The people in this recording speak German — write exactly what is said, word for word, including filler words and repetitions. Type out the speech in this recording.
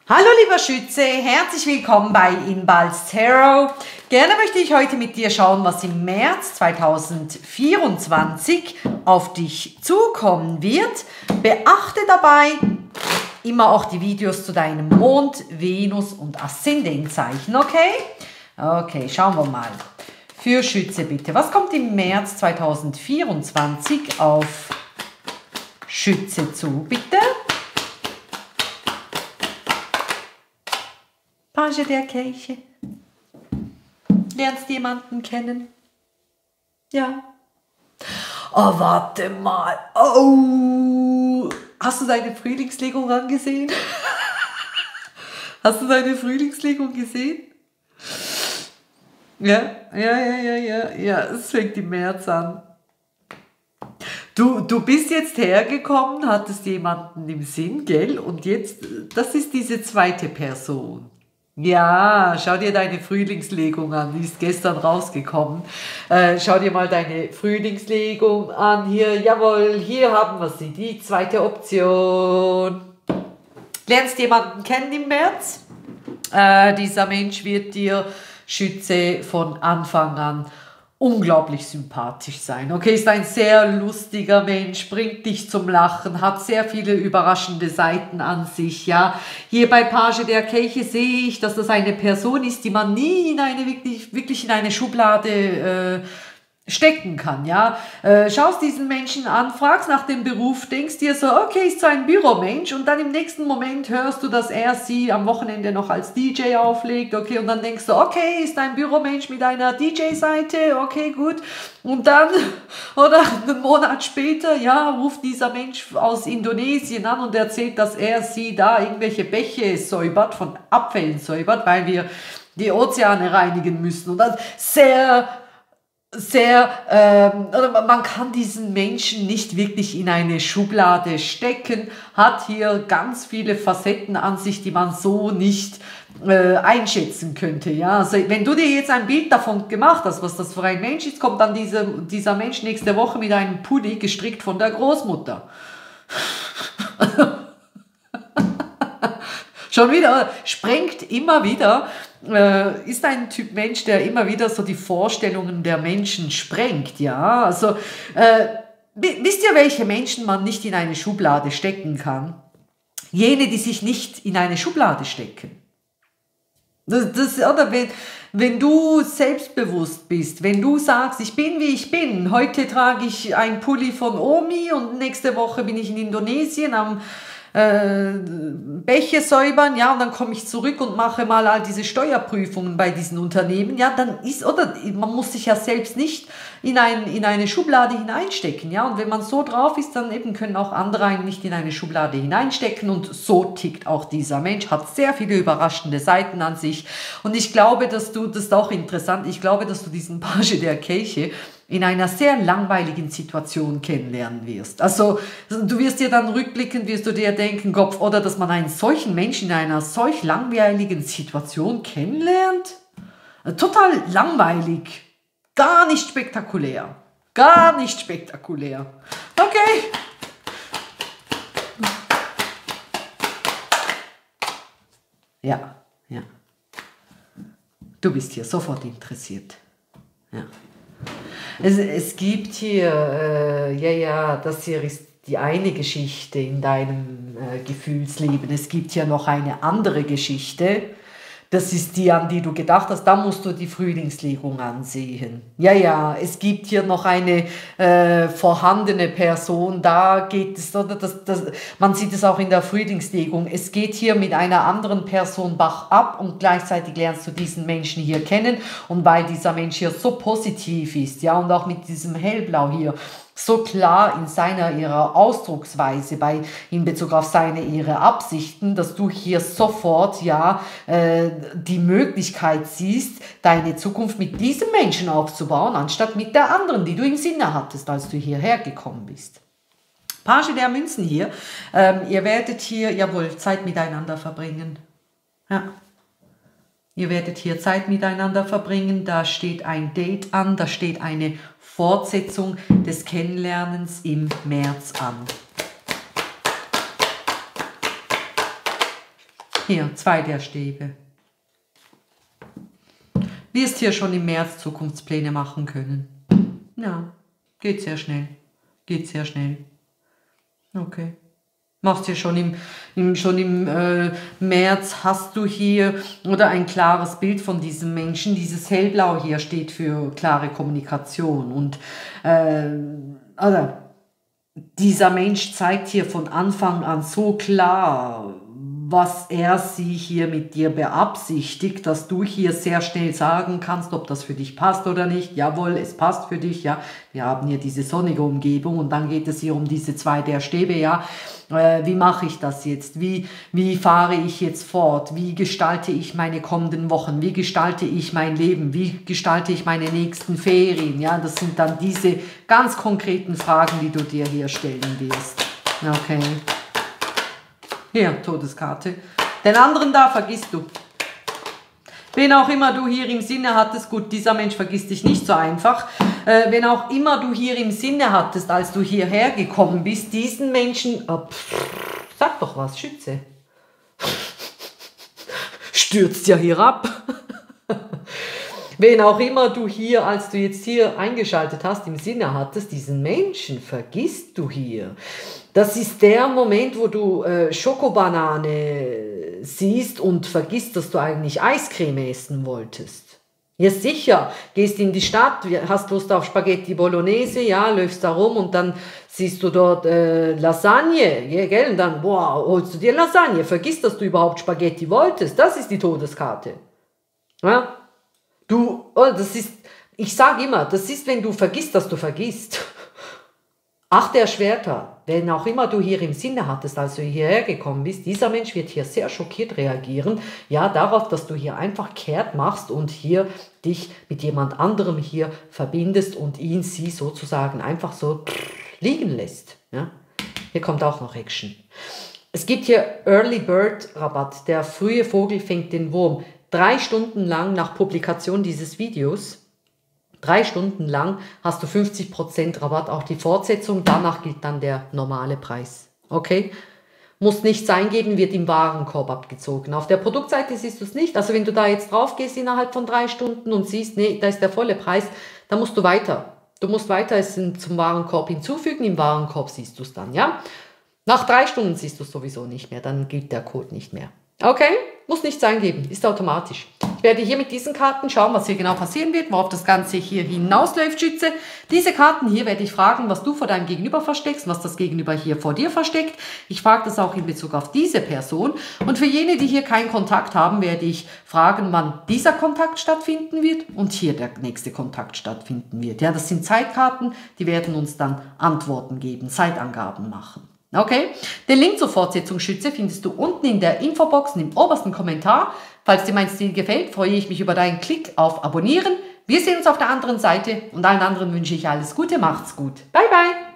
Hallo lieber Schütze, herzlich willkommen bei Inballs Tarot. Gerne möchte ich heute mit dir schauen, was im März zweitausendvierundzwanzig auf dich zukommen wird. Beachte dabei immer auch die Videos zu deinem Mond, Venus und Aszendentzeichen, okay? Okay, schauen wir mal. Für Schütze bitte, was kommt im März zweitausendvierundzwanzig auf Schütze zu, bitte? Page der Kelche. Lernst jemanden kennen? Ja. Oh, warte mal. Oh. Hast du deine Frühlingslegung angesehen? Hast du deine Frühlingslegung gesehen? Ja, ja, ja, ja, ja, ja. Es fängt im März an. Du, du bist jetzt hergekommen, hattest jemanden im Sinn, gell? Und jetzt, das ist diese zweite Person. Ja, schau dir deine Frühlingslegung an, die ist gestern rausgekommen. Äh, schau dir mal deine Frühlingslegung an. Hier, jawohl, hier haben wir sie, die zweite Option. Lernst jemanden kennen im März? Äh, dieser Mensch wird dir, Schütze, von Anfang an unglaublich sympathisch sein. Okay, ist ein sehr lustiger Mensch, bringt dich zum Lachen, hat sehr viele überraschende Seiten an sich, ja. Hier bei Page der Kelche sehe ich, dass das eine Person ist, die man nie in eine, wirklich, wirklich in eine Schublade äh, stecken kann, ja. Äh, schaust diesen Menschen an, fragst nach dem Beruf, denkst dir so, okay, ist so ein Büromensch, und dann im nächsten Moment hörst du, dass er sie am Wochenende noch als D J auflegt, okay, und dann denkst du, okay, ist ein Büromensch mit einer D J-Seite, okay, gut, und dann, oder einen Monat später, ja, ruft dieser Mensch aus Indonesien an und erzählt, dass er sie da irgendwelche Bäche säubert, von Abfällen säubert, weil wir die Ozeane reinigen müssen, und das sehr sehr, ähm, oder man kann diesen Menschen nicht wirklich in eine Schublade stecken, hat hier ganz viele Facetten an sich, die man so nicht äh, einschätzen könnte. Ja? Also wenn du dir jetzt ein Bild davon gemacht hast, was das für ein Mensch ist, kommt dann diese, dieser Mensch nächste Woche mit einem Pulli gestrickt von der Großmutter. Schon wieder, sprengt immer wieder, äh, ist ein Typ Mensch, der immer wieder so die Vorstellungen der Menschen sprengt, ja, also, äh, wisst ihr, welche Menschen man nicht in eine Schublade stecken kann? Jene, die sich nicht in eine Schublade stecken. Das, das, oder wenn, wenn du selbstbewusst bist, wenn du sagst, ich bin wie ich bin, heute trage ich ein Pulli von Omi und nächste Woche bin ich in Indonesien am Äh, Bäche säubern, ja, und dann komme ich zurück und mache mal all diese Steuerprüfungen bei diesen Unternehmen, ja, dann ist, oder man muss sich ja selbst nicht in, ein, in eine Schublade hineinstecken, ja, und wenn man so drauf ist, dann eben können auch andere einen nicht in eine Schublade hineinstecken, und so tickt auch dieser Mensch, hat sehr viele überraschende Seiten an sich, und ich glaube, dass du, das ist auch interessant, ich glaube, dass du diesen Page der Kelche in einer sehr langweiligen Situation kennenlernen wirst. Also du wirst dir dann rückblickend, wirst du dir denken, Kopf, oder dass man einen solchen Menschen in einer solch langweiligen Situation kennenlernt. Total langweilig. Gar nicht spektakulär. Gar nicht spektakulär. Okay. Ja, ja. Du bist hier sofort interessiert. Ja. Es, es gibt hier, äh, ja, ja, das hier ist die eine Geschichte in deinem äh, Gefühlsleben. Es gibt hier noch eine andere Geschichte. Das ist die, an die du gedacht hast. Da musst du die Frühlingslegung ansehen. Ja, ja, es gibt hier noch eine äh, vorhandene Person. Da geht es, oder das, das, man sieht es auch in der Frühlingslegung. Es geht hier mit einer anderen Person Bach ab, und gleichzeitig lernst du diesen Menschen hier kennen. Und weil dieser Mensch hier so positiv ist, ja, und auch mit diesem Hellblau hier so klar in seiner, ihrer Ausdrucksweise bei, in Bezug auf seine, ihre Absichten, dass du hier sofort, ja, äh, die Möglichkeit siehst, deine Zukunft mit diesem Menschen aufzubauen, anstatt mit der anderen, die du im Sinne hattest, als du hierher gekommen bist. Page der Münzen hier, ähm, ihr werdet hier, jawohl, Zeit miteinander verbringen. Ja. Ihr werdet hier Zeit miteinander verbringen, da steht ein Date an, da steht eine Fortsetzung des Kennenlernens im März an. Hier, zwei der Stäbe. Wirst hier schon im März Zukunftspläne machen können. Ja, geht sehr schnell. Geht sehr schnell. Okay. Machst hier schon im, im, schon im äh, März, hast du hier oder ein klares Bild von diesem Menschen. Dieses Hellblau hier steht für klare Kommunikation. Und äh, also, dieser Mensch zeigt hier von Anfang an so klar, was er sie hier mit dir beabsichtigt, dass du hier sehr schnell sagen kannst, ob das für dich passt oder nicht. Jawohl, es passt für dich, ja. Wir haben hier diese sonnige Umgebung und dann geht es hier um diese zwei der Stäbe, ja. Äh, wie mache ich das jetzt? Wie, wie fahre ich jetzt fort? Wie gestalte ich meine kommenden Wochen? Wie gestalte ich mein Leben? Wie gestalte ich meine nächsten Ferien? Ja, das sind dann diese ganz konkreten Fragen, die du dir hier stellen wirst. Okay. Hier, Todeskarte. Den anderen da vergisst du. Wen auch immer du hier im Sinne hattest, gut, dieser Mensch vergisst dich nicht so einfach. Äh, wenn auch immer du hier im Sinne hattest, als du hierher gekommen bist, diesen Menschen, oh, pff, sag doch was, Schütze. Stürzt ja hier ab. Wen auch immer du hier, als du jetzt hier eingeschaltet hast, im Sinne hattest, diesen Menschen vergisst du hier. Das ist der Moment, wo du äh, Schokobanane siehst und vergisst, dass du eigentlich Eiscreme essen wolltest. Ja sicher, gehst in die Stadt, hast Lust auf Spaghetti Bolognese, ja, läufst da rum und dann siehst du dort äh, Lasagne, ja, gell, und dann, boah, holst du dir Lasagne, vergisst, dass du überhaupt Spaghetti wolltest, das ist die Todeskarte. Ja? Du, oh, das ist, ich sage immer, das ist, wenn du vergisst, dass du vergisst. Acht der Schwerter, wenn auch immer du hier im Sinne hattest, als du hierher gekommen bist, dieser Mensch wird hier sehr schockiert reagieren, ja, darauf, dass du hier einfach kehrt machst und hier dich mit jemand anderem hier verbindest und ihn, sie sozusagen einfach so liegen lässt. Ja. Hier kommt auch noch Action. Es gibt hier Early Bird Rabatt, der frühe Vogel fängt den Wurm. Drei Stunden lang nach Publikation dieses Videos, drei Stunden lang hast du fünfzig Prozent Rabatt, auch die Fortsetzung, danach gilt dann der normale Preis. Okay? Muss nichts eingeben, wird im Warenkorb abgezogen. Auf der Produktseite siehst du es nicht, also wenn du da jetzt drauf gehst innerhalb von drei Stunden und siehst, nee, da ist der volle Preis, dann musst du weiter. Du musst weiter es zum Warenkorb hinzufügen, im Warenkorb siehst du es dann, ja? Nach drei Stunden siehst du es sowieso nicht mehr, dann gilt der Code nicht mehr. Okay? Muss nichts eingeben, ist automatisch. Ich werde hier mit diesen Karten schauen, was hier genau passieren wird, worauf das Ganze hier hinausläuft, Schütze. Diese Karten hier werde ich fragen, was du vor deinem Gegenüber versteckst, was das Gegenüber hier vor dir versteckt. Ich frage das auch in Bezug auf diese Person. Und für jene, die hier keinen Kontakt haben, werde ich fragen, wann dieser Kontakt stattfinden wird und hier der nächste Kontakt stattfinden wird. Ja, das sind Zeitkarten, die werden uns dann Antworten geben, Zeitangaben machen. Okay, den Link zur Fortsetzung, Schütze, findest du unten in der Infobox im obersten Kommentar. Falls dir mein Stil gefällt, freue ich mich über deinen Klick auf Abonnieren. Wir sehen uns auf der anderen Seite und allen anderen wünsche ich alles Gute, macht's gut. Bye, bye.